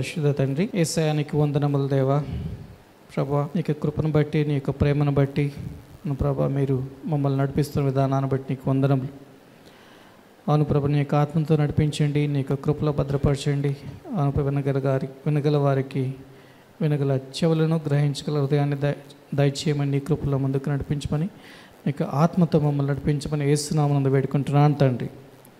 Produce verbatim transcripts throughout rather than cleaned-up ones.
పరిశుద్ధ తండ్రి, యేసయ్యానికి వందనములు దేవా. ప్రభా, నీ యొక్క కృపను బట్టి, నీ యొక్క ప్రేమను బట్టి ప్రభా మీరు మమ్మల్ని నడిపిస్తున్న విధానాన్ని బట్టి నీకు వందనములు. అవును ప్రభా, నీ యొక్క ఆత్మతో నడిపించండి, నీ యొక్క కృపలో భద్రపరచండి. అవును ప్రభా, వినగల గారి వినగల వారికి వినగల చెవులను గ్రహించగల హృదయాన్ని దయ దయచేయమని నీ కృపలో ముందుకు నడిపించమని, నీ యొక్క ఆత్మతో మమ్మల్ని నడిపించమని యేసునామమున వేడుకుంటున్నాను తండ్రి.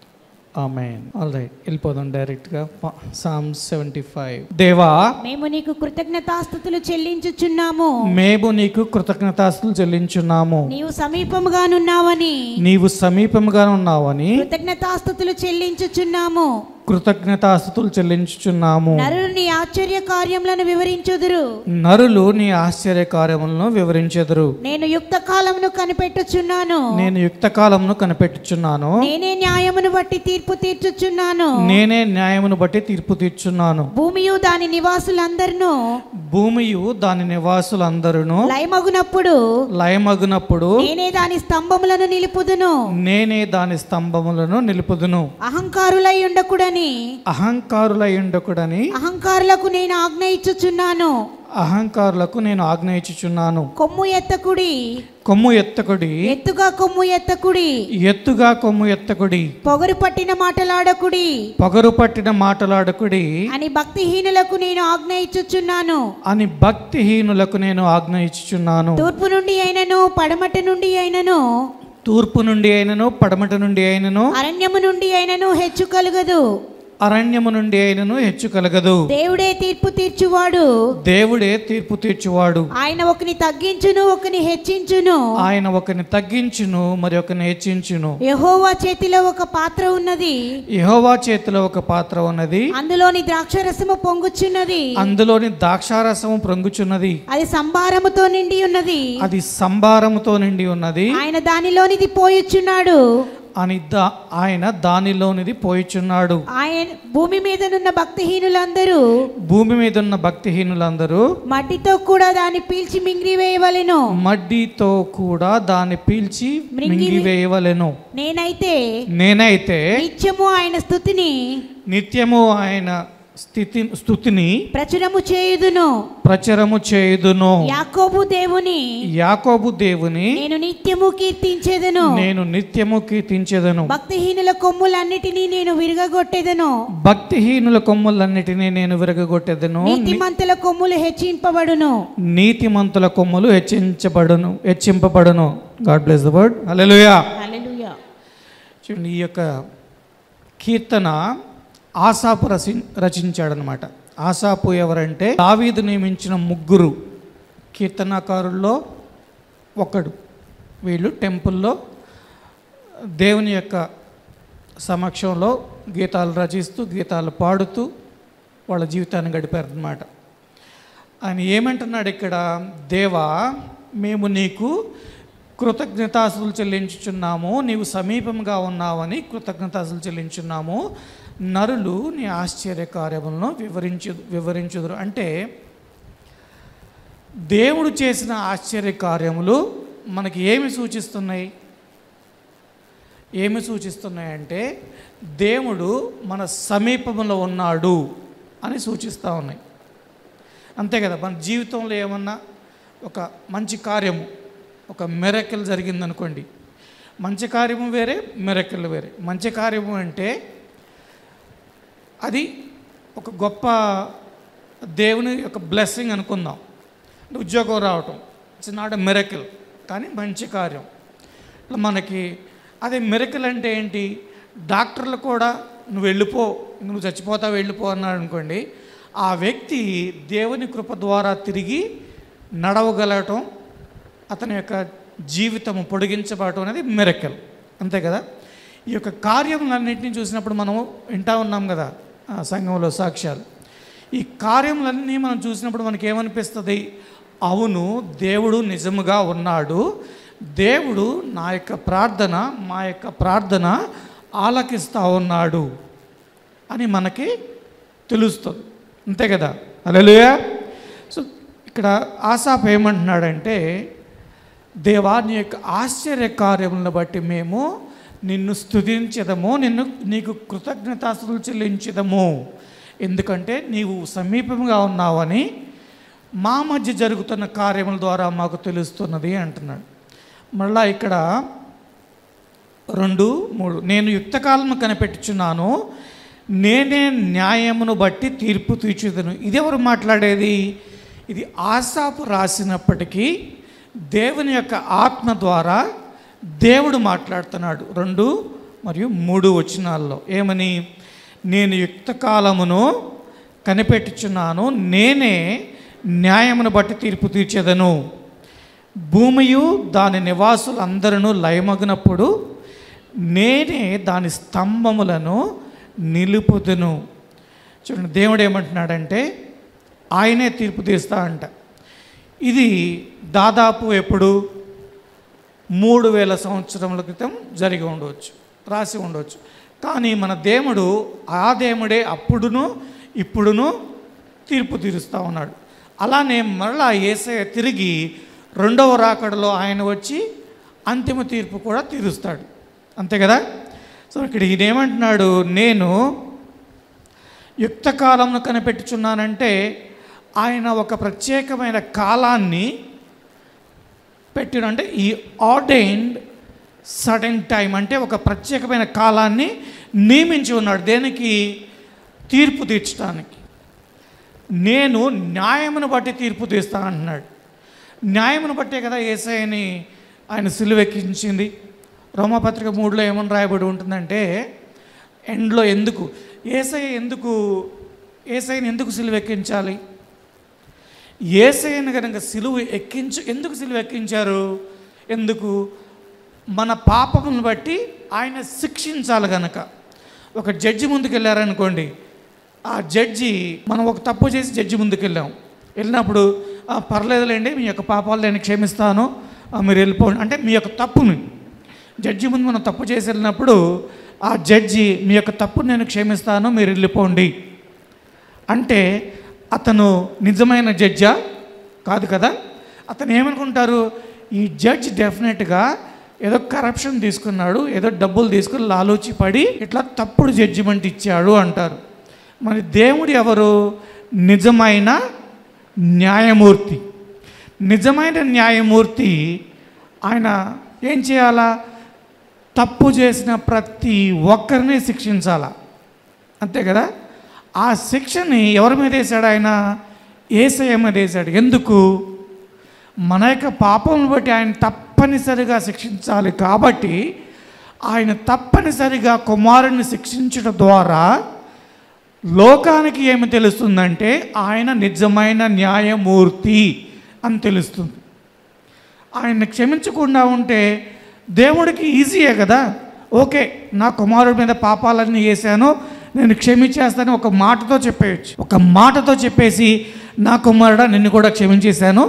ఆమేన్. ఆల్ రైట్, వెళ్ళిపోదాం డైరెక్ట్గా. Sam seventy five. దేవా, మేము నీకు కృతజ్ఞతాస్తుతులు చెల్లించుచున్నాము మేము నీకు కృతజ్ఞతాస్తుతులు చెల్లించున్నాము నీవు సమీపముగానున్నావని నీవు సమీపముగా ఉన్నావని కృతజ్ఞతాస్తుతులు చెల్లించుచున్నాము కృతజ్ఞతాస్తుతులు చెల్లించుచున్నాము. నరులు నీ ఆశ్చర్య కార్యములను వివరించుదురు నరులు నీ ఆశ్చర్య కార్యములను వివరించెదరు. నేను యుక్త కాలమును కనిపెట్టుచున్నాను నేను యుక్త కాలమును కనిపెట్టుచున్నాను నేనే న్యాయమును బట్టి తీర్పు తీర్చుచున్నాను నేనే న్యాయమును బట్టి తీర్పు తీర్చున్నాను. భూమియు దాని నివాసులందరినూ భూమియు దాని నివాసులందరూ లయమగునప్పుడు లయమగునప్పుడు నేనే దాని స్తంభములను నిలుపుదును నేనే దాని స్తంభములను నిలుపుదును. అహంకారులై ఉండకూడని అహంకారులై ఉండకూడని అహంకారులకు నేను ఆజ్ఞ ఇచ్చుచున్నాను అహంకారులకు నేను ఆజ్ఞ ఇచ్చుచున్నాను. కొమ్ము ఎత్తకుడి కొమ్ము ఎత్తకుడి ఎత్తుగా కొమ్ము ఎత్తకుడి ఎత్తుగా కొమ్ము ఎత్తకుడి పొగరు పట్టిన మాటలాడకుడి పొగరు పట్టిన మాటలాడకుడి అని భక్తిహీనులకు నేను ఆజ్ఞ ఇచ్చుచున్నాను అని భక్తిహీనులకు నేను ఆజ్ఞ ఇచ్చుచున్నాను. తూర్పు నుండి అయినను పడమటి నుండి అయినను తూర్పు నుండి అయినను పడమటి నుండి అయినను అరణ్యము నుండి అయినను హెచ్చు కలుగదు అరణ్యము నుండి అయినను హెచ్చు కలగదు. దేవుడే తీర్పు తీర్చువాడు దేవుడే తీర్పు తీర్చువాడు. ఆయన ఒకని తగ్గించును ఒకని హెచ్చించును ఆయన ఒకని తగ్గించును మరి ఒకని హెచ్చించును. యెహోవా చేతిలో ఒక పాత్ర ఉన్నది యెహోవా చేతిలో ఒక పాత్ర ఉన్నది అందులోని ద్రాక్షరసము పొంగుచున్నది అందులోని ద్రాక్షారసము పొంగుచున్నది అది సంభారముతో నిండి ఉన్నది అది సంభారముతో నిండి ఉన్నది ఆయన దానిలోనిది పోయుచున్నాడు అని దా ఆయన దానిలోనిది పోయిచున్నాడు. ఆయన భూమి మీదనున్న భక్తిహీనులందరూ భూమి మీద ఉన్న భక్తిహీనులందరూ మట్టితో కూడా దాన్ని పీల్చి మింగివేయవలెను మడ్డితో కూడా దాన్ని పీల్చి మింగివేయవలెను. నేనైతే నేనైతే నిత్యము ఆయన స్తుతిని నిత్యము ఆయన స్థితి స్తుతిని ప్రచురము చేయుదును ప్రచురము చేయుదును. యాకోబు దేవుని యాకోబు దేవుని నేను నిత్యము కీర్తించెదను నేను నిత్యము కీర్తించెదను. భక్తిహీనుల కొమ్ములన్నిటినీ నేను విరగగొట్టెదను భక్తిహీనుల కొమ్ములన్నిటినీ నేను విరగగొట్టెదను. నీతిమంతుల కొమ్ములు హెచ్చింపబడును నీతిమంతుల కొమ్ములు హెచ్చించబడును హెచ్చింపబడును. God bless the word. Hallelujah. Hallelujah. చూడండి, ఈ యొక్క కీర్తన ఆసాపు రచి రచించాడనమాట. ఆసాపు ఎవరంటే దావీదు నియమించిన ముగ్గురు కీర్తనాకారుల్లో ఒకడు. వీళ్ళు టెంపుల్లో దేవుని యొక్క సమక్షంలో గీతాలు రచిస్తూ గీతాలు పాడుతూ వాళ్ళ జీవితాన్ని గడిపారనమాట. ఆయన ఏమంటున్నాడు ఇక్కడ, దేవా మేము నీకు కృతజ్ఞతాస్తుతులు చెల్లించుచున్నాము నీవు సమీపంగా ఉన్నావని కృతజ్ఞతాస్తుతులు చెల్లించున్నాము. నరులు నీ ఆశ్చర్య కార్యములను వివరించు వివరించుదురు అంటే దేవుడు చేసిన ఆశ్చర్య కార్యములు మనకి ఏమి సూచిస్తున్నాయి ఏమి సూచిస్తున్నాయి అంటే దేవుడు మన సమీపంలో ఉన్నాడు అని సూచిస్తూ ఉన్నాయి. అంతే కదా. మన జీవితంలో ఏమన్నా ఒక మంచి కార్యము ఒక మిరకిల్ జరిగిందనుకోండి, మంచి కార్యము వేరే మిరకిల్ వేరే. మంచి కార్యము అంటే అది ఒక గొప్ప దేవుని యొక్క బ్లెస్సింగ్ అనుకుందాం. ఉద్యోగం రావటం, ఇట్స్ నాట్ ఎ మిరకిల్, కానీ మంచి కార్యం. ఇట్లా మనకి అదే మిరకిల్ అంటే ఏంటి, డాక్టర్లు కూడా నువ్వు వెళ్ళిపో నువ్వు చచ్చిపోతావు వెళ్ళిపో అన్నాడు అనుకోండి, ఆ వ్యక్తి దేవుని కృప ద్వారా తిరిగి నడవగలగటం, అతని యొక్క జీవితము పొడిగించబడటం అనేది మిరకిల్. అంతే కదా. ఈ యొక్క కార్యములన్నింటినీ చూసినప్పుడు మనం వింటా ఉన్నాం కదా సంఘంలో సాక్ష్యాలు. ఈ కార్యములన్నీ మనం చూసినప్పుడు మనకి ఏమనిపిస్తుంది, అవును దేవుడు నిజముగా ఉన్నాడు, దేవుడు నా యొక్క ప్రార్థన మా యొక్క ప్రార్థన ఆలకిస్తూ ఉన్నాడు అని మనకి తెలుస్తుంది. అంతే కదా. హల్లెలూయా. సో ఇక్కడ ఆసాపు ఏమంటున్నాడంటే, దేవా నీ యొక్క ఆశ్చర్య కార్యములను బట్టి మేము నిన్ను స్తుతించదము నిన్ను నీకు కృతజ్ఞతాస్తుతులు చెల్లించదము. ఎందుకంటే నీవు సమీపంగా ఉన్నావని మా మధ్య జరుగుతున్న కార్యముల ద్వారా మాకు తెలుస్తున్నది అంటున్నాడు. మళ్ళా ఇక్కడ రెండు మూడు నేను యుక్తకాలము కనిపెట్టుచున్నాను, నేనే న్యాయమును బట్టి తీర్పు తీర్చుదును. ఇది ఎవరు మాట్లాడేది? ఇది ఆసాపు రాసినప్పటికీ దేవుని యొక్క ఆత్మ ద్వారా దేవుడు మాట్లాడుతున్నాడు. రెండు మరియు మూడు వచనాల్లో ఏమని? నేను యుక్తకాలమును కనిపెట్టుచున్నాను, నేనే న్యాయమును బట్టి తీర్పు తీర్చెదను. భూమియు దాని నివాసులందరూ లయమగినప్పుడు నేనే దాని స్తంభములను నిలుపుదును. చూడండి, దేవుడు ఏమంటున్నాడంటే ఆయనే తీర్పు తీస్తా అంట. ఇది దాదాపు ఎప్పుడు మూడు వేల సంవత్సరముల క్రితం జరిగి ఉండవచ్చు, రాసి ఉండవచ్చు. కానీ మన దేవుడు ఆ దేవుడే అప్పుడును ఇప్పుడును తీర్పు తీరుస్తూ ఉన్నాడు. అలానే మరలా యేసయ్య తిరిగి రెండవ రాకడలో ఆయన వచ్చి అంతిమ తీర్పు కూడా తీరుస్తాడు. అంతే కదా? సో ఇక్కడ ఈయనేమంటున్నాడు, నేను యుక్తకాలంను కనిపెట్టుచున్నానంటే ఆయన ఒక ప్రత్యేకమైన కాలాన్ని పెట్టిన, అంటే ఈ ఆర్డైన్డ్ సడన్ టైం, అంటే ఒక ప్రత్యేకమైన కాలాన్ని నియమించి ఉన్నాడు. దేనికి? తీర్పు తీర్చడానికి. నేను న్యాయమును బట్టి తీర్పు తీస్తా అంటున్నాడు. న్యాయమును బట్టే కదా యేసయ్యని ఆయన సిలువెక్కించింది. రోమాపత్రిక మూడులో ఏమని రాయబడి ఉంటుందంటే ఎండ్లో ఎందుకు యేసయ్య ఎందుకు యేసయ్యని ఎందుకు సిలువ ఎక్కించాలి? యేసయ్యని కనుక సిలువ ఎక్కించు ఎందుకు సిలువ ఎక్కించారు? ఎందుకు? మన పాపమును బట్టి ఆయన శిక్షించాలి కనుక. ఒక జడ్జి ముందుకు వెళ్ళారనుకోండి, ఆ జడ్జి మనం ఒక తప్పు చేసి జడ్జి ముందుకు వెళ్ళాం, వెళ్ళినప్పుడు పర్లేదులేండి మీ యొక్క పాపాలు నేను క్షమిస్తాను, మీరు వెళ్ళిపోండి అంటే మీ యొక్క తప్పుని జడ్జి ముందు మనం తప్పు చేసి వెళ్ళినప్పుడు ఆ జడ్జి మీ యొక్క తప్పుని నేను క్షమిస్తాను మీరు వెళ్ళిపోండి అంటే అతను నిజమైన జడ్జా? కాదు కదా. అతను ఏమనుకుంటారు, ఈ జడ్జి డెఫినెట్గా ఏదో కరప్షన్ తీసుకున్నాడు, ఏదో డబ్బులు తీసుకుని లాలూచి పడి ఇట్లా తప్పుడు జడ్జిమెంట్ ఇచ్చాడు అంటారు. మరి దేవుడు ఎవరు? నిజమైన న్యాయమూర్తి. నిజమైన న్యాయమూర్తి ఆయన ఏం చేయాలా? తప్పు చేసిన ప్రతి ఒక్కరిని శిక్షించాలా, అంతే కదా. ఆ శిక్షని ఎవరి మీద వేశాడు? ఆయన యేసయ్య మీద వేశాడు. ఎందుకు? మన యొక్క పాపం బట్టి ఆయన తప్పనిసరిగా శిక్షించాలి కాబట్టి ఆయన తప్పనిసరిగా కుమారుని శిక్షించడం ద్వారా లోకానికి ఏమి తెలుస్తుందంటే ఆయన నిజమైన న్యాయమూర్తి అని తెలుస్తుంది. ఆయన క్షమించకుండా ఉంటే దేవుడికి ఈజీయే కదా. ఓకే, నా కుమారుడి మీద పాపాలన్నీ వేసాను, నేను క్షమించేస్తాను ఒక మాటతో చెప్పేయచ్చు. ఒక మాటతో చెప్పేసి నా కుమారుడా నిన్ను కూడా క్షమించేశాను,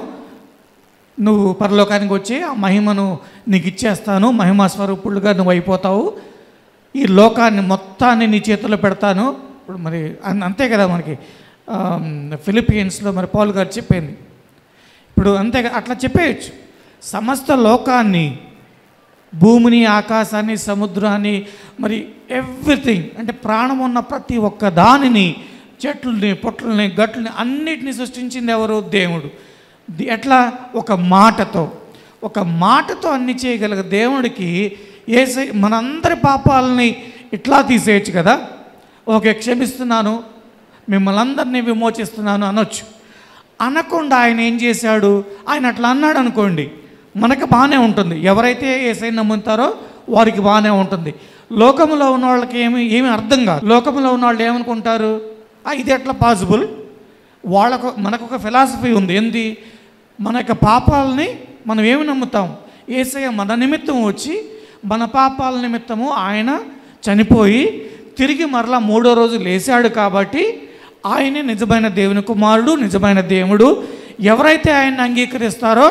నువ్వు పరలోకానికి వచ్చి ఆ మహిమను నీకు ఇచ్చేస్తాను, మహిమా స్వరూపుడుగా నువ్వు అయిపోతావు, ఈ లోకాన్ని మొత్తాన్ని నీ చేతుల్లో పెడతాను. ఇప్పుడు మరి అంతే కదా మనకి ఫిలిపియన్స్లో మరి పౌలు గారు చెప్పింది. ఇప్పుడు అంతే అట్లా చెప్పేయచ్చు. సమస్త లోకాన్ని, భూమిని, ఆకాశాన్ని, సముద్రాన్ని, మరి ఎవ్రీథింగ్ అంటే ప్రాణం ఉన్న ప్రతి ఒక్క దానిని, చెట్లని, పొట్లని, గట్లని అన్నిటిని సృష్టించింది ఎవరు? దేవుడు. ఎట్లా? ఒక మాటతో. ఒక మాటతో అన్ని చేయగలిగే దేవుడికి యేసయ్య మనందరి పాపాలని ఇట్లా తీసేయచ్చు కదా. ఓకే, క్షమిస్తున్నాను, మిమ్మల్ని అందరినీ విమోచిస్తున్నాను అనొచ్చు. అనకుండా ఆయన ఏం చేశాడు? ఆయన అట్లా అన్నాడు అనుకోండి, మనకు బాగానే ఉంటుంది. ఎవరైతే యేసయ్యని నమ్ముతారో వారికి బాగానే ఉంటుంది. లోకంలో ఉన్న వాళ్ళకి ఏమి ఏమి అర్థం కాదు. లోకంలో ఉన్న వాళ్ళు ఏమనుకుంటారు, ఇది ఎట్లా పాసిబుల్? వాళ్ళకు మనకు ఒక ఫిలాసఫీ ఉంది. ఏంది? మన యొక్క పాపాలని మనం ఏమి నమ్ముతాం? యేసయ్య మన నిమిత్తం వచ్చి మన పాపాల నిమిత్తము ఆయన చనిపోయి తిరిగి మరలా మూడో రోజు లేచాడు కాబట్టి ఆయనే నిజమైన దేవుని కుమారుడు, నిజమైన దేవుడు. ఎవరైతే ఆయన్ని అంగీకరిస్తారో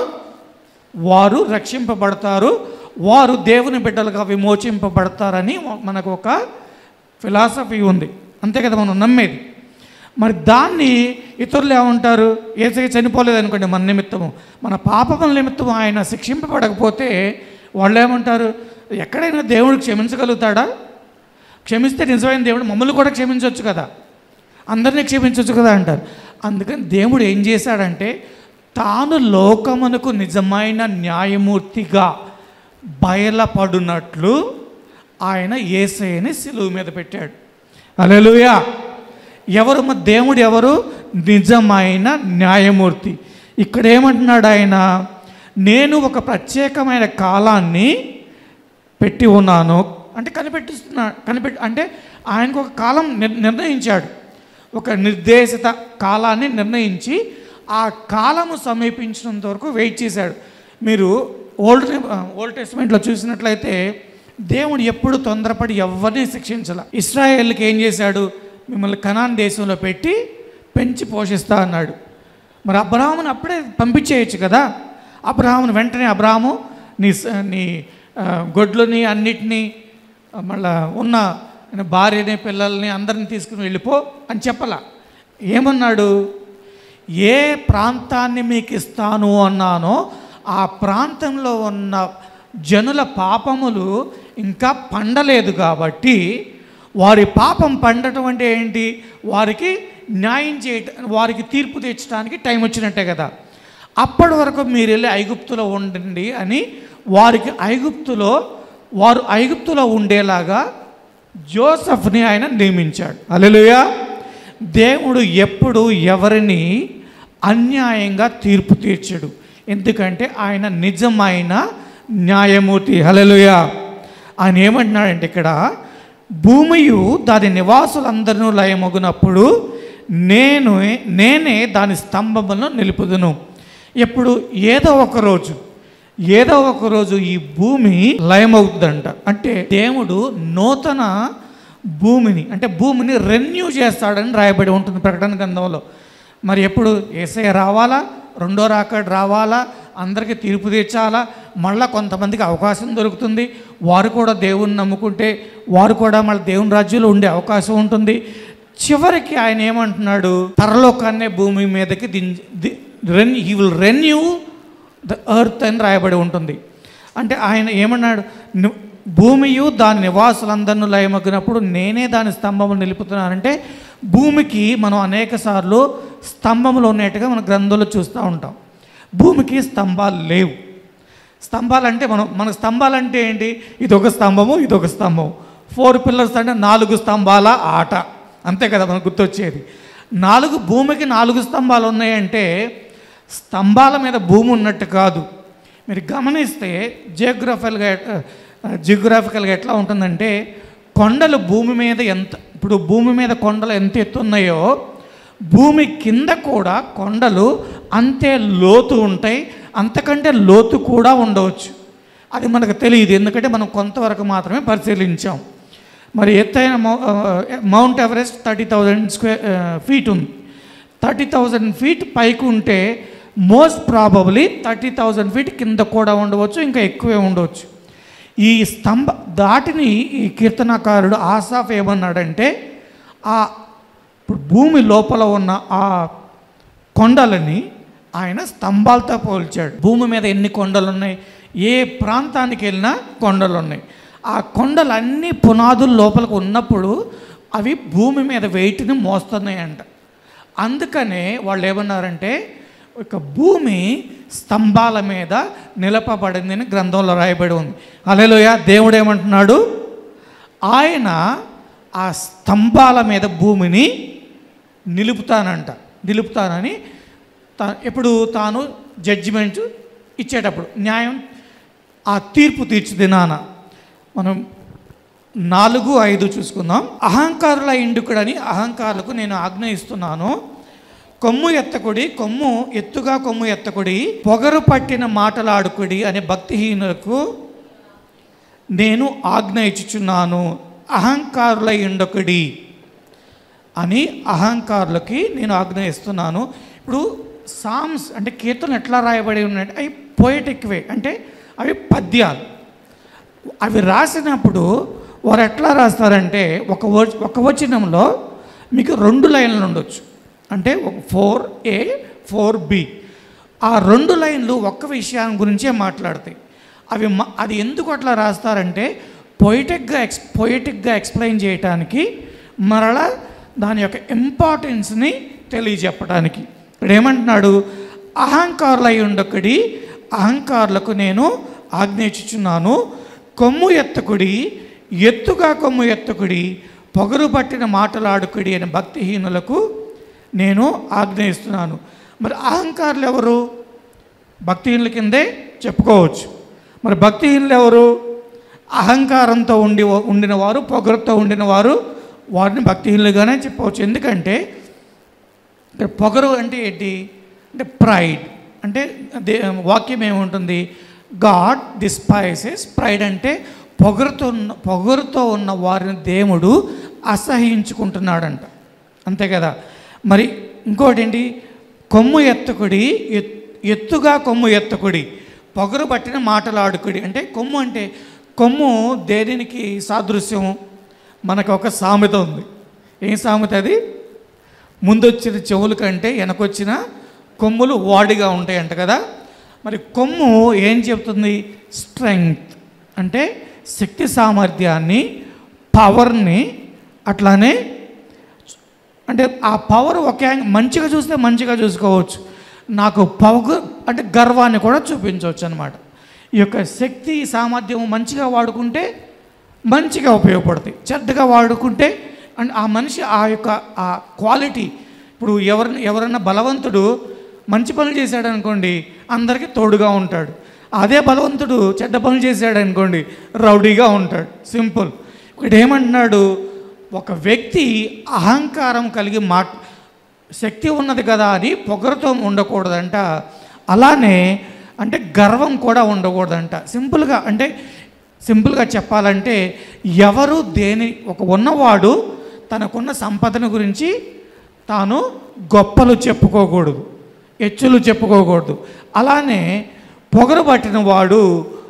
వారు రక్షింపబడతారు, వారు దేవుని బిడ్డలుగా విమోచింపబడతారని మనకు ఒక ఫిలాసఫీ ఉంది. అంతే కదా మనం నమ్మేది. మరి దాన్ని ఇతరులు ఏమంటారు? యేసయ్య చనిపోలేదు అనుకోండి మన నిమిత్తము, మన పాపముల నిమిత్తము ఆయన శిక్షింపబడకపోతే వాళ్ళు ఏమంటారు? ఎక్కడైనా దేవుడు క్షమించగలుగుతాడా? క్షమిస్తే నిజమైన దేవుడు మమ్మల్ని కూడా క్షమించవచ్చు కదా. అందరినీ క్షమించవచ్చు కదా అంటారు. అందుకని దేవుడు ఏం చేశాడంటే తాను లోకమునకు నిజమైన న్యాయమూర్తిగా బయలుపడినట్లు ఆయన యేసయ్యని సిలువ మీద పెట్టాడు. హల్లెలూయా. ఎవరు మా దేవుడు? ఎవరు? నిజమైన న్యాయమూర్తి. ఇక్కడ ఏమంటున్నాడు ఆయన? నేను ఒక ప్రత్యేకమైన కాలాన్ని పెట్టి ఉన్నాను అంటే కనిపెట్టిస్తున్నా కనిపెట్టి అంటే ఆయనకు ఒక కాలం నిర్ నిర్ణయించాడు. ఒక నిర్దేశిత కాలాన్ని నిర్ణయించి ఆ కాలము సమీపించినంత వరకు వెయిట్ చేశాడు. మీరు ఓల్డ్ ఓల్డ్ టెస్ట్మెంట్లో చూసినట్లయితే దేవుడు ఎప్పుడు తొందరపడి ఎవరిని శిక్షించాల. ఇశ్రాయేలుకి ఏం చేశాడు? మిమ్మల్ని కనాన్ దేశంలో పెట్టి పెంచి పోషిస్తా అన్నాడు. మరి అబ్రాహాముని అప్పుడే పంపించేయచ్చు కదా. అబ్రాహాముని వెంటనే అబ్రాహాము నీ నీ గొడ్లని అన్నిటినీ మళ్ళా ఉన్న భార్యని పిల్లల్ని అందరిని తీసుకుని వెళ్ళిపో అని చెప్పలా. ఏమన్నాడు? ఏ ప్రాంతాన్ని మీకు ఇస్తాను అన్నానో ఆ ప్రాంతంలో ఉన్న జనుల పాపములు ఇంకా పండలేదు కాబట్టి, వారి పాపం పండటం అంటే ఏంటి? వారికి న్యాయం చేయటం, వారికి తీర్పు తెచ్చడానికి టైం వచ్చినట్టే కదా. అప్పటి వరకు మీరు వెళ్ళి ఐగుప్తులో ఉండండి అని వారికి ఐగుప్తులో వారు ఐగుప్తులో ఉండేలాగా జోసెఫ్ని ఆయన నియమించాడు. హల్లెలూయా. దేవుడు ఎప్పుడు ఎవరిని అన్యాయంగా తీర్పు తీర్చడు, ఎందుకంటే ఆయన నిజమైన న్యాయమూర్తి. హల్లెలూయా. ఆయన ఏమంటున్నాడంటే ఇక్కడ భూమియు దాని నివాసులందరూ లయమగునప్పుడు నేను నేనే దాని స్తంభములను నిలుపుదును. ఎప్పుడు? ఏదో ఒక రోజు ఏదో ఒక రోజు ఈ భూమి లయమవుతుందంట. అంటే దేవుడు నూతన భూమిని అంటే భూమిని రెన్యూ చేస్తాడని రాయబడి ఉంటుంది ప్రకటన గ్రంథంలో. మరి ఎప్పుడు? యేసయ్య రావాలా, రెండో రాకడ రావాలా, అందరికీ తీర్పు తీర్చాలా, మళ్ళీ కొంతమందికి అవకాశం దొరుకుతుంది, వారు కూడా దేవుని నమ్ముకుంటే వారు కూడా మళ్ళీ దేవుని రాజ్యంలో ఉండే అవకాశం ఉంటుంది. చివరికి ఆయన ఏమంటున్నాడు? పరలోకాన్నే భూమి మీదకి ది రెన్ he will renew the earth అని రాయబడి ఉంటుంది. అంటే ఆయన ఏమన్నాడు? భూమియు దాని నివాసులందరినీ లయమగ్గినప్పుడు నేనే దాని స్తంభములు నిలుపుతున్నానంటే భూమికి మనం అనేక సార్లు స్తంభములు ఉన్నట్టుగా మన గ్రంథంలో చూస్తూ ఉంటాం. భూమికి స్తంభాలు లేవు. స్తంభాలంటే మనం మన స్తంభాలంటే ఏంటి? ఇదొక స్తంభము, ఇదొక స్తంభం. ఫోర్ పిల్లర్స్ అంటే నాలుగు స్తంభాల ఆట, అంతే కదా మనకు గుర్తొచ్చేది. నాలుగు భూమికి నాలుగు స్తంభాలు ఉన్నాయంటే స్తంభాల మీద భూమి ఉన్నట్టు కాదు. మీరు గమనిస్తే జియోగ్రఫికల్గా జియోగ్రాఫికల్గా ఎట్లా ఉంటుందంటే కొండలు భూమి మీద ఎంత ఇప్పుడు భూమి మీద కొండలు ఎంత ఎత్తున్నాయో భూమి కింద కూడా కొండలు అంతే లోతు ఉంటాయి, అంతకంటే లోతు కూడా ఉండవచ్చు. అది మనకు తెలియదు, ఎందుకంటే మనం కొంతవరకు మాత్రమే పరిశీలించాం. మరి ఎత్తైన Mount Everest thirty thousand square feet ఉంది. థర్టీ థౌజండ్ ఫీట్ పైకి ఉంటే most probably thirty thousand feet కింద కూడా ఉండవచ్చు, ఇంకా ఎక్కువే ఉండవచ్చు. ఈ స్తంభ దాటిని ఈ కీర్తనకారుడు ఆసాఫ్ ఏమన్నాడంటే ఆ ఇప్పుడు భూమి లోపల ఉన్న ఆ కొండలని ఆయన స్తంభాలతో పోల్చాడు. భూమి మీద ఎన్ని కొండలు ఉన్నాయి, ఏ ప్రాంతానికి వెళ్ళినా కొండలు ఉన్నాయి. ఆ కొండలన్నీ పునాదుల లోపలికి ఉన్నప్పుడు అవి భూమి మీద వెయిట్ని మోస్తున్నాయంట. అందుకనే వాళ్ళు ఏమన్నారంటే ఒక భూమి స్తంభాల మీద నిలపబడిందని గ్రంథంలో రాయబడి ఉంది. హల్లెలూయా. దేవుడు ఏమంటున్నాడు? ఆయన ఆ స్తంభాల మీద భూమిని నిలుపుతానంట నిలుపుతానని తా ఎప్పుడు తాను జడ్జిమెంట్ ఇచ్చేటప్పుడు న్యాయం ఆ తీర్పు తీర్చు దినాన. మనం నాలుగు ఐదు చూసుకుందాం. అహంకారుల ఇండుకుడని అహంకారులకు నేను ఆజ్ఞ ఇస్తున్నాను, కొమ్ము ఎత్తకుడి, కొమ్ము ఎత్తుగా కొమ్ము ఎత్తకుడి, పొగరు పట్టిన మాటలాడుకుడి అనే భక్తిహీనులకు నేను ఆజ్ఞ ఇచ్చుచున్నాను. అహంకారుల ఇండకుడి అని అహంకారులకి నేను ఆజ్ఞ ఇస్తున్నాను. ఇప్పుడు సామ్స్ అంటే కీర్తనలు ఎట్లా రాయబడి ఉన్నాయంటే అవి పోయటిక్ వే, అంటే అవి పద్యాలు. అవి రాసినప్పుడు వారు ఎట్లా రాస్తారంటే ఒక ఒక వచనంలో మీకు రెండు లైన్లు ఉండొచ్చు, అంటే ఒక ఫోర్ ఏ ఫోర్ బి. ఆ రెండు లైన్లు ఒక్క విషయాన్ని గురించే మాట్లాడతాయి. అవి అది ఎందుకు అట్లా రాస్తారంటే పొయిటిక్గా ఎక్స్ పొయిటిక్గా ఎక్స్ప్లెయిన్ చేయటానికి, మరలా దాని యొక్క ఇంపార్టెన్స్ని తెలియజెప్పడానికి. ఇప్పుడు ఏమంటున్నాడు? అహంకారులై ఉండకుడి, అహంకారులకు నేను ఆజ్ఞయించుచున్నాను. కొమ్ము ఎత్తకుడి, ఎత్తుగా కొమ్ము ఎత్తకుడి, పొగరు పట్టిన మాటలాడుకుడి అని భక్తిహీనులకు నేను ఆజ్ఞయిస్తున్నాను. మరి అహంకారులు ఎవరు? భక్తిహీనుల కిందే చెప్పుకోవచ్చు. మరి భక్తిహీనులు ఎవరు? అహంకారంతో ఉండి ఉండిన వారు, పొగరుతో ఉండిన వారు, వారిని భక్తిహీనులుగానే చెప్పవచ్చు. ఎందుకంటే ఇక్కడ పొగరు అంటే ఏంటి అంటే ప్రైడ్. అంటే దే వాక్యం ఏముంటుంది? God despises pride. అంటే పొగరుతో ఉన్న పొగరుతో ఉన్న వారిని దేవుడు అసహించుకుంటున్నాడంట. అంతే కదా. మరి ఇంకోటి ఏంటి? కొమ్ము ఎత్తకుడి, ఎత్తుగా కొమ్ము ఎత్తకుడి, పొగరు పట్టిన మాటలాడుకుడి. అంటే కొమ్ము అంటే కొమ్ము దేనికి సాదృశ్యం? మనకు ఒక సామెత ఉంది. ఏం సామెత అది? ముందొచ్చిన చెవుల కంటే వెనకొచ్చిన కొమ్ములు వాడిగా ఉంటాయంట కదా. మరి కొమ్ము ఏం చెప్తుంది? స్ట్రెంగ్త్ అంటే శక్తి సామర్థ్యాన్ని, పవర్ని, అట్లానే అంటే ఆ పవర్ ఒకే మంచిగా చూస్తే మంచిగా చూసుకోవచ్చు, నాకు పవర్ అంటే గర్వాన్ని కూడా చూపించవచ్చు అనమాట. ఈ యొక్క శక్తి సామర్థ్యం మంచిగా వాడుకుంటే మంచిగా ఉపయోగపడతాయి, చెడ్డగా వాడుకుంటే అండ్ ఆ మనిషి ఆ యొక్క ఆ క్వాలిటీ. ఇప్పుడు ఎవరిని ఎవరన్నా బలవంతుడు మంచి పనులు చేశాడు అనుకోండి, అందరికీ తోడుగా ఉంటాడు. అదే బలవంతుడు చెడ్డ పనులు చేశాడు అనుకోండి, రౌడీగా ఉంటాడు. సింపుల్. ఇక్కడ ఏమంటున్నాడు? ఒక వ్యక్తి అహంకారం కలిగి మా శక్తి ఉన్నది కదా అని పొగరుతో ఉండకూడదంట. అలానే అంటే గర్వం కూడా ఉండకూడదంట. సింపుల్గా అంటే సింపుల్గా చెప్పాలంటే ఎవరు దేని ఒక ఉన్నవాడు తనకున్న సంపదను గురించి తాను గొప్పలు చెప్పుకోకూడదు, హెచ్చులు చెప్పుకోకూడదు. అలానే పొగరు పట్టిన వాడు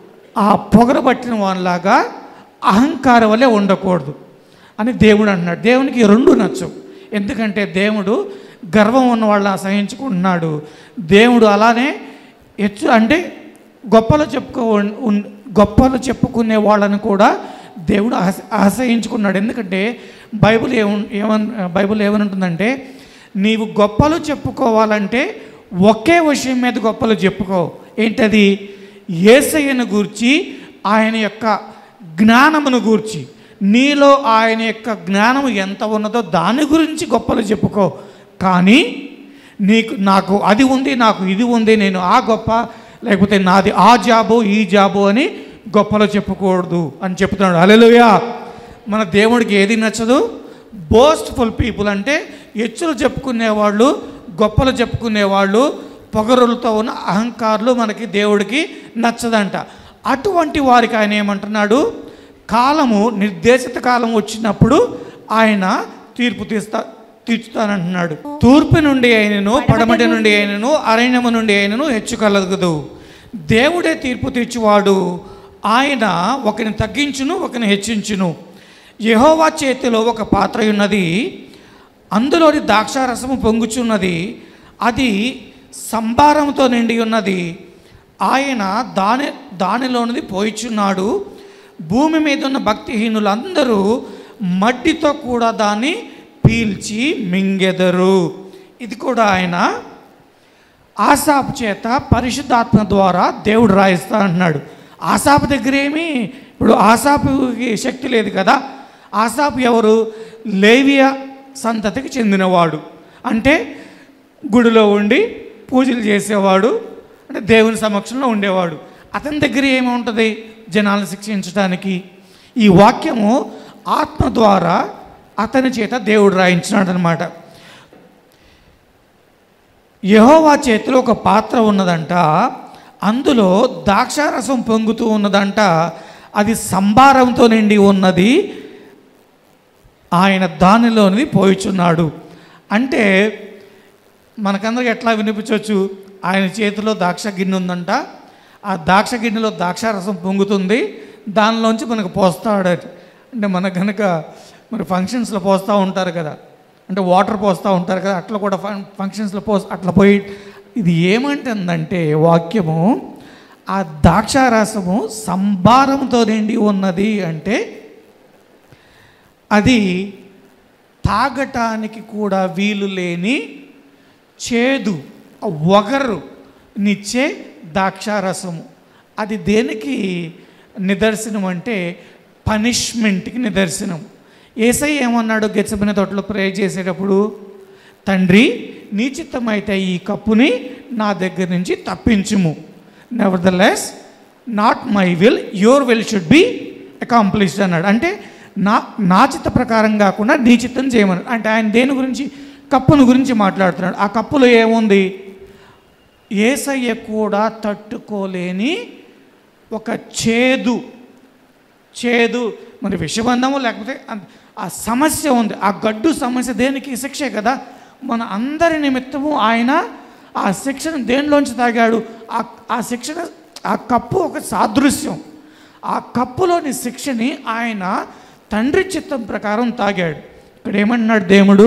ఆ పొగరు పట్టిన వాడిలాగా అహంకారం వల్లే ఉండకూడదు అని దేవుడు అంటున్నాడు. దేవునికి రెండు నచ్చవు. ఎందుకంటే దేవుడు గర్వం ఉన్న వాళ్ళని అసహించుకుంటున్నాడు. దేవుడు అలానే హెచ్చు అంటే గొప్పలు చెప్పుకో గొప్పలు చెప్పుకునే వాళ్ళని కూడా దేవుడు అసహించుకున్నాడు. ఎందుకంటే బైబిల్ ఏమ ఏమన్ బైబిల్ ఏమనుంటుందంటే నీవు గొప్పలు చెప్పుకోవాలంటే ఒకే విషయం మీద గొప్పలు చెప్పుకో. ఏంటది? యేసయ్యను గూర్చి, ఆయన యొక్క జ్ఞానమును గూర్చి, నీలో ఆయన యొక్క జ్ఞానం ఎంత ఉన్నదో దాని గురించి గొప్పలు చెప్పుకో. కానీ నీకు నాకు అది ఉంది, నాకు ఇది ఉంది, నేను ఆ గొప్ప, లేకపోతే నాది ఆ జాబు ఈ జాబు అని గొప్పలు చెప్పకూడదు అని చెప్తున్నాడు. హల్లెలూయా. మన దేవుడికి ఏది నచ్చదు? బోస్ట్ఫుల్ పీపుల్ అంటే హెచ్చులు చెప్పుకునేవాళ్ళు, గొప్పలు చెప్పుకునేవాళ్ళు, పొగరులతో ఉన్న అహంకారులు మనకి దేవుడికి నచ్చదంట. అటువంటి వారికి ఆయన ఏమంటున్నాడు? కాలము నిర్దేశిత కాలం వచ్చినప్పుడు ఆయన తీర్పు తీస్తా తీర్చుతానంటున్నాడు. తూర్పు నుండి అయినను, పడమటి నుండి అయినను, అరణ్యము నుండి అయినను హెచ్చు కలగదు. దేవుడే తీర్పు తీర్చువాడు. ఆయన ఒకరిని తగ్గించును, ఒకరిని హెచ్చించును. యెహోవా చేతిలో ఒక పాత్ర ఉన్నది, అందులోని ద్రాక్షారసము పొంగుచున్నది, అది సంభారంతో నిండి ఉన్నది. ఆయన దాని దానిలోనిది పోయిచున్నాడు. భూమి మీద ఉన్న భక్తిహీనులందరూ మట్టితో కూడా దాన్ని పీల్చి మింగెదరు. ఇది కూడా ఆయన ఆసాపు చేత పరిశుద్ధాత్మ ద్వారా దేవుడు రాయిస్తా అంటున్నాడు. ఆసాపు దగ్గర ఏమి ఇప్పుడు ఆసాపుకి శక్తి లేదు కదా. ఆసాపు ఎవరు? లేవియా సంతతికి చెందినవాడు. అంటే గుడిలో ఉండి పూజలు చేసేవాడు, అంటే దేవుని సమక్షంలో ఉండేవాడు. అతని దగ్గర ఏమి ఉంటుంది? జనాలను శిక్షించడానికి. ఈ వాక్యము ఆత్మ ద్వారా అతని చేత దేవుడు రాయించినాడు అనమాట. యెహోవా చేతిలో ఒక పాత్ర ఉన్నదంట, అందులో ద్రాక్షారసం పొంగుతూ ఉన్నదంట, అది సంభారంతో నిండి ఉన్నది, ఆయన దానిలోనిది పోయిచున్నాడు. అంటే మనకందరికి ఎట్లా వినిపించవచ్చు? ఆయన చేతిలో ద్రాక్ష గిన్నె ఉందంట, ఆ ద్రాక్ష గిన్నెలో ద్రాక్షారసం పొంగుతుంది, దానిలోంచి మనకు పోస్తాడు. అంటే మనకు కనుక మరి ఫంక్షన్స్లో పోస్తూ ఉంటారు కదా, అంటే వాటర్ పోస్తూ ఉంటారు కదా, అట్లా కూడా ఫంక్షన్స్లో పో అట్లా పోయి ఇది ఏమంటుందంటే వాక్యము, ఆ ద్రాక్షారసము సంభారంతో నిండి ఉన్నది అంటే అది తాగటానికి కూడా వీలు లేని చేదు వగరు నిచ్చే ద్రాక్షారసము. అది దేనికి నిదర్శనం అంటే పనిష్మెంట్కి నిదర్శనం. యేసయ్య ఏమన్నాడు గెత్సెమనే తోటలో ప్రే చేసేటప్పుడు? తండ్రి, నీ చిత్తమైతే ఈ కప్పుని నా దగ్గర నుంచి తప్పించుము. Nevertheless not my will, your will should be accomplished అన్నాడు. అంటే నా నా చిత్త ప్రకారం కాకుండా నీ చిత్తం చేయమన్నాడు. అంటే ఆయన దేని గురించి? కప్పును గురించి మాట్లాడుతున్నాడు. ఆ కప్పులో ఏముంది? యేసయ్య కూడా తట్టుకోలేని ఒక చేదు చేదు మరి విషబంధము లేకపోతే ఆ సమస్య ఉంది. ఆ గడ్డు సమస్య దేనికి? శిక్షే కదా. మన అందరి నిమిత్తము ఆయన ఆ శిక్షను దేనిలోంచి తాగాడు? ఆ ఆ శిక్షణ, ఆ కప్పు ఒక సాదృశ్యం. ఆ కప్పులోని శిక్షని ఆయన తండ్రి చిత్తం ప్రకారం తాగాడు. ఇక్కడ ఏమంటున్నాడు దేవుడు?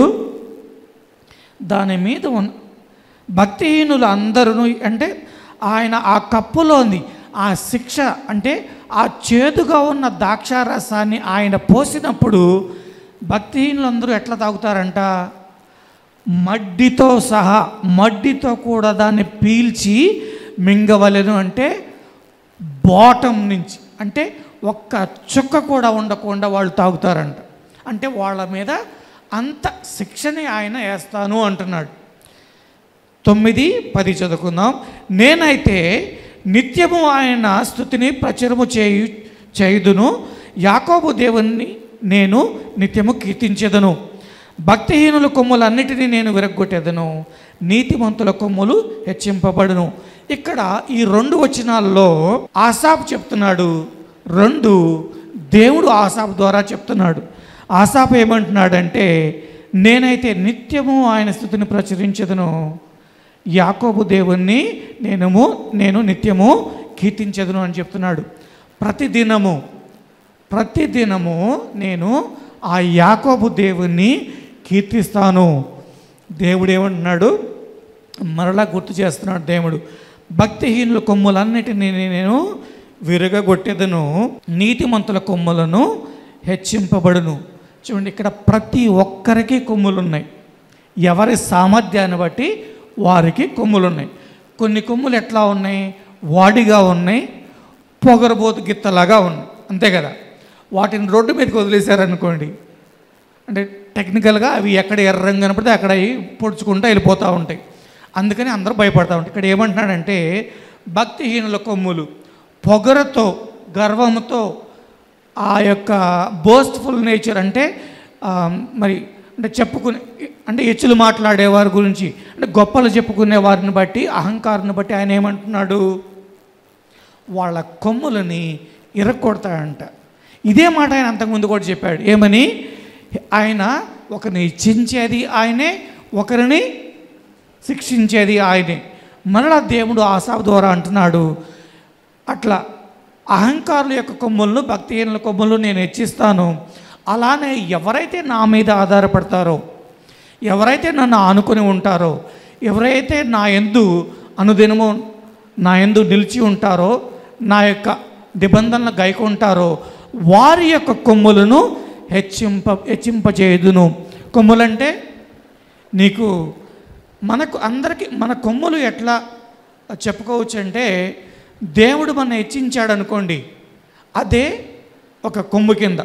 దాని మీద ఉన్న భక్తిహీనులు అందరూ, అంటే ఆయన ఆ కప్పులోని ఆ శిక్ష అంటే ఆ చేదుగా ఉన్న ద్రాక్షారసాన్ని ఆయన పోసినప్పుడు భక్తిహీనులందరూ ఎట్లా తాగుతారంట? మడ్డితో సహా, మడ్డితో కూడా దాన్ని పీల్చి మింగవలెను. అంటే బాటం నుంచి, అంటే ఒక్క చుక్క కూడా ఉండకుండా వాళ్ళు తాగుతారంట. అంటే వాళ్ళ మీద అంత శిక్షని ఆయన వేస్తాను అంటున్నాడు. తొమ్మిది పది చదువుకుందాం. నేనైతే నిత్యము ఆయన స్తుతిని ప్రచురము చేయు చేయుదును, యాకోబు దేవుణ్ణి నేను నిత్యము కీర్తించెదను. భక్తిహీనుల కొమ్ములన్నిటినీ నేను విరగ్గొట్టేదను, నీతిమంతుల కొమ్ములు హెచ్చింపబడును. ఇక్కడ ఈ రెండు వచనాల్లో ఆసాపు చెప్తున్నాడు, రెండు దేవుడు ఆసాపు ద్వారా చెప్తున్నాడు. ఆసాపు ఏమంటున్నాడంటే, నేనైతే నిత్యము ఆయన స్తుతిని ప్రచురించదును, యాకోబు దేవుణ్ణి నేను నేను నిత్యము కీర్తించదును అని చెప్తున్నాడు. ప్రతిదినము ప్రతిదినము నేను ఆ యాకోబు దేవుణ్ణి కీర్తిస్తాను. దేవుడు ఏమంటున్నాడు? మరలా గుర్తు చేస్తున్నాడు దేవుడు, భక్తిహీనుల కొమ్ములన్నిటినీ నేను విరగగొట్టెదను, నీతిమంతుల కొమ్ములను హెచ్చింపబడును. చూడండి, ఇక్కడ ప్రతి ఒక్కరికి కొమ్ములు ఉన్నాయి. ఎవరి సామర్థ్యాన్ని బట్టి వారికి కొమ్ములు ఉన్నాయి. కొన్ని కొమ్ములు ఎట్లా ఉన్నాయి? వాడిగా ఉన్నాయి, పొగరబోతు గిత్తలాగా ఉన్నాయి, అంతే కదా. వాటిని రోడ్డు మీదకి వదిలేశారనుకోండి, అంటే టెక్నికల్గా అవి ఎక్కడ ఎర్రంగా కనపడితే అక్కడ పొడుచుకుంటూ వెళ్ళిపోతూ ఉంటాయి. అందుకని అందరూ భయపడతా ఉంటారు. ఇక్కడ ఏమంటున్నాడంటే, భక్తిహీనుల కొమ్ములు పొగరతో, గర్వంతో, ఆ యొక్క బోస్ట్ఫుల్ నేచర్ అంటే మరి అంటే చెప్పుకునే అంటే ఎచ్చులు మాట్లాడే వారి గురించి, అంటే గొప్పలు చెప్పుకునే వారిని బట్టి, అహంకారాన్ని బట్టి ఆయన ఏమంటున్నాడు? వాళ్ళ కొమ్ములని ఇరక్కొడతాడంట. ఇదే మాట ఆయన అంతకుముందు కూడా చెప్పాడు. ఏమని? ఆయన ఒకరిని ఇచ్చించేది ఆయనే, ఒకరిని శిక్షించేది ఆయనే. మరలా దేవుడు ఆసాపు ద్వారా అంటున్నాడు, అట్లా అహంకారుల యొక్క కొమ్ములను, భక్తిహీనుల కొమ్ములను నేను హెచ్చిస్తాను. అలానే ఎవరైతే నా మీద ఆధారపడతారో, ఎవరైతే నన్ను ఆనుకొని ఉంటారో, ఎవరైతే నా యందు అనుదినము నా యందు నిలిచి ఉంటారో, నా యొక్క నిబంధనలు గైకొంటారో, వారి యొక్క కొమ్ములను హెచ్చింప హెచ్చింపజేయుదును. కొమ్ములంటే నీకు మనకు అందరికీ మన కొమ్ములు ఎట్లా చెప్పుకోవచ్చు అంటే, దేవుడు మన హెచ్చించాడు అనుకోండి, అదే ఒక కొమ్ము కింద.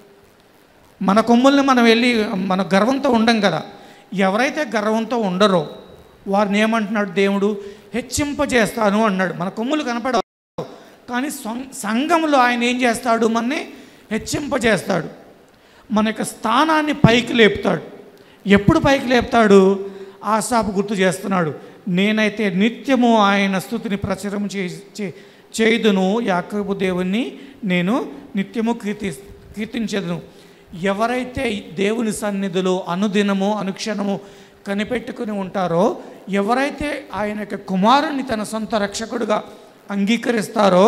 మన కొమ్ముల్ని మనం వెళ్ళి మన గర్వంతో ఉండం కదా. ఎవరైతే గర్వంతో ఉండరో వారిని ఏమంటున్నాడు దేవుడు? హెచ్చింపజేస్తాను అన్నాడు. మన కొమ్ములు కనపడవు, కానీ సంఘంలో ఆయన ఏం చేస్తాడు? మనని హెచ్చింపజేస్తాడు, మన యొక్క స్థానాన్ని పైకి లేపుతాడు. ఎప్పుడు పైకి లేపుతాడు? ఆసాపు గుర్తు చేస్తున్నాడు, నేనైతే నిత్యము ఆయన స్తుతిని ప్రచురం చే చేయుదును, యాకోబు దేవుణ్ణి నేను నిత్యము కీర్తి కీర్తించదును. ఎవరైతే దేవుని సన్నిధిలో అనుదినము అనుక్షణము కనిపెట్టుకుని ఉంటారో, ఎవరైతే ఆయన యొక్క కుమారుణ్ణి తన సొంత రక్షకుడుగా అంగీకరిస్తారో,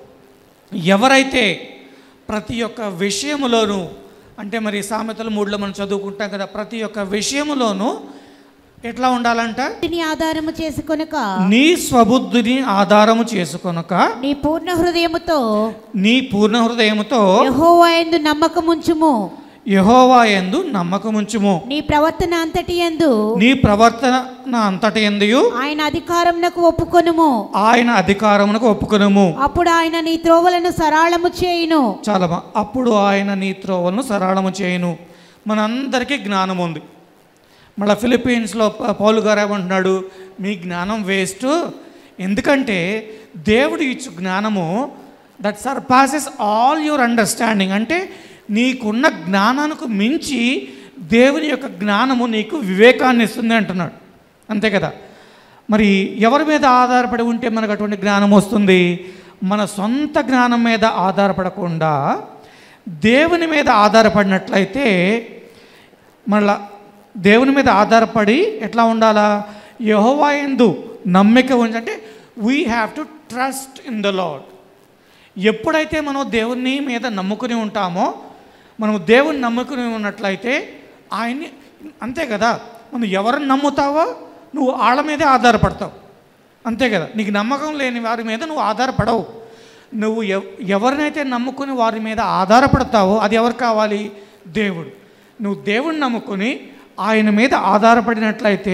ఎవరైతే ప్రతి ఒక్క విషయములోనూ, అంటే మరి సామెతల మూడులో మనం చదువుకుంటాం కదా, ప్రతి ఒక్క విషయములోనూ ఎట్లా ఉండాలంట? నీ ఆధారము చేసుకొనక, నీ స్వబుద్ధిని ఆధారము చేసుకొనక, నీ పూర్ణ హృదయముతో నీ పూర్ణ హృదయముతో యెహోవా యందు నమ్మకముంచుము. యెహోవా యందు నమ్మకముంచుము. నీ ప్రవర్తన అంతటి యందు నీ ప్రవర్తన అంతటి యందు ఆయన అధికారమునకు ఒప్పుకొనుము. ఆయన అధికారమునకు ఒప్పుకొనుము. అప్పుడు ఆయన నీ త్రోవలను సరళము చేయును. చాలా బా అప్పుడు ఆయన నీ త్రోవలను సరళము చేయును. మనందరికీ జ్ఞానం ఉంది. మళ్ళీ ఫిలిప్పీన్స్లో పౌలు గారు ఏమంటున్నాడు, మీ జ్ఞానం వేస్ట్. ఎందుకంటే దేవుడు ఇచ్చు జ్ఞానము that surpasses all your understanding. అంటే నీకున్న జ్ఞానానికి మించి దేవుని యొక్క జ్ఞానము నీకు వివేకాన్ని ఇస్తుంది అంటున్నాడు. అంతే కదా. మరి ఎవరి మీద ఆధారపడి ఉంటే మనకు అటువంటి జ్ఞానం వస్తుంది? మన సొంత జ్ఞానం మీద ఆధారపడకుండా దేవుని మీద ఆధారపడినట్లయితే, మళ్ళా దేవుని మీద ఆధారపడి ఎట్లా ఉండాలా? యెహోవా యందు నమ్మిక ఉంచి, అంటే we have to trust in the Lord. ఎప్పుడైతే మనం దేవుని మీద నమ్ముకుని ఉంటామో, మనం దేవుని నమ్ముకుని ఉన్నట్లయితే ఆయన్ని, అంతే కదా, మనం ఎవరిని నమ్ముతావో నువ్వు వాళ్ళ మీదే ఆధారపడతావు. అంతే కదా. నీకు నమ్మకం లేని వారి మీద నువ్వు ఆధారపడవు. నువ్వు ఎవ ఎవరినైతే నమ్ముకుని వారి మీద ఆధారపడతావో అది ఎవరు కావాలి? దేవుడు. నువ్వు దేవుడిని నమ్ముకుని ఆయన మీద ఆధారపడినట్లయితే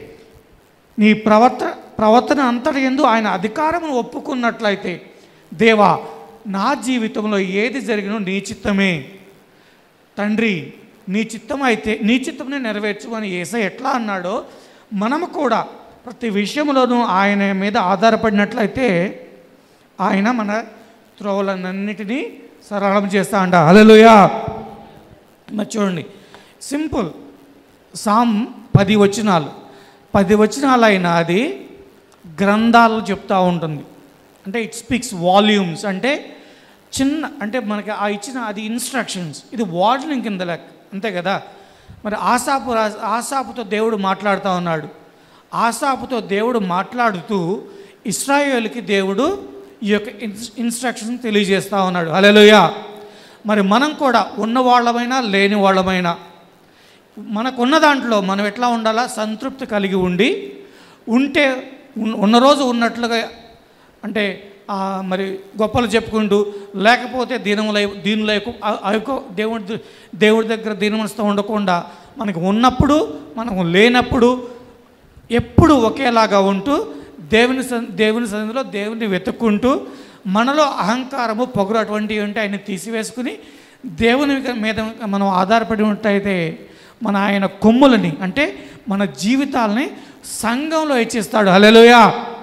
నీ ప్రవర్తన ప్రవర్తన అంతటి యందు ఆయన అధికారమును ఒప్పుకున్నట్లయితే, దేవా నా జీవితంలో ఏది జరిగినో నీ చిత్తమే తండ్రి, నీ చిత్తం అయితే నీ చిత్తంని నెరవేర్చు అని యేసయ్య ఎట్లా అన్నాడో, మనము కూడా ప్రతి విషయంలోనూ ఆయన మీద ఆధారపడినట్లయితే ఆయన మన త్రోవలన్నిటినీ సరళం చేస్తా అంట. హల్లెలూయా. మరి చూడండి, సింపుల్. సామ్ పది వచనాలు పది వచనాలు అయినా అది గ్రంథాలు చెప్తూ ఉంటుంది. అంటే ఇట్ స్పీక్స్ వాల్యూమ్స్. అంటే చిన్న, అంటే మనకి ఆ ఇచ్చిన అది ఇన్స్ట్రక్షన్స్, ఇది వార్నింగ్ కింద లెక్క. అంతే కదా. మరి ఆసాపు ఆసాపుతో దేవుడు మాట్లాడుతూ ఉన్నాడు. ఆసాపుతో దేవుడు మాట్లాడుతూ ఇశ్రాయేలుకి దేవుడు ఈ యొక్క ఇన్స్ ఇన్స్ట్రక్షన్ తెలియజేస్తూ ఉన్నాడు. హల్లెలూయా. మరి మనం కూడా ఉన్నవాళ్ళమైనా లేని వాళ్ళమైనా మనకున్న దాంట్లో మనం ఎట్లా ఉండాలా? సంతృప్తి కలిగి ఉండి ఉంటే ఉన్న రోజు ఉన్నట్లుగా, అంటే మరి గొప్పలు చెప్పుకుంటూ, లేకపోతే దీనములై దీనులై అయుకో దేవుడి దేవుడి దగ్గర దీనమనసుతో ఉండకుండా మనకు ఉన్నప్పుడు మనకు లేనప్పుడు ఎప్పుడు ఒకేలాగా ఉంటూ దేవుని దేవుని సన్నిధిలో దేవుని వెతుక్కుంటూ మనలో అహంకారము పొగరు అటువంటివి ఉంటే ఆయన తీసివేసుకుని దేవుని మీద మనం ఆధారపడి ఉంటైతే మన ఆయన కొమ్ములని, అంటే మన జీవితాలని సంఘంలో హెచ్చిస్తాడు. హల్లెలూయా.